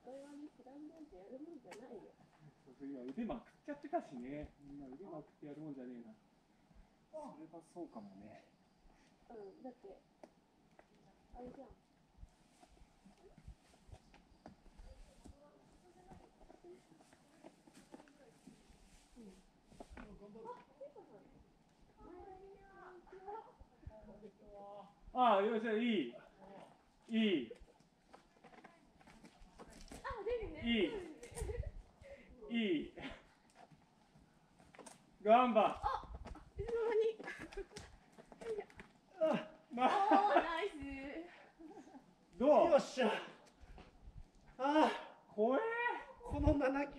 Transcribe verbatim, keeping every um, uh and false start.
これはね、スラムなんてやるもんじゃないよ。 そうそう、今腕まくっちゃってたしね。みんな腕まくってやるもんじゃねえな。それはそうかもね。 うん、だって、あれじゃん。 ああ、よっしゃ、いい。いい。 あ、出るね。 いい。いい。ガンバ。 あ、いつの間に。 あ、まおー、ナイス。 どう？ よっしゃ。ああ、 怖え。 このなな球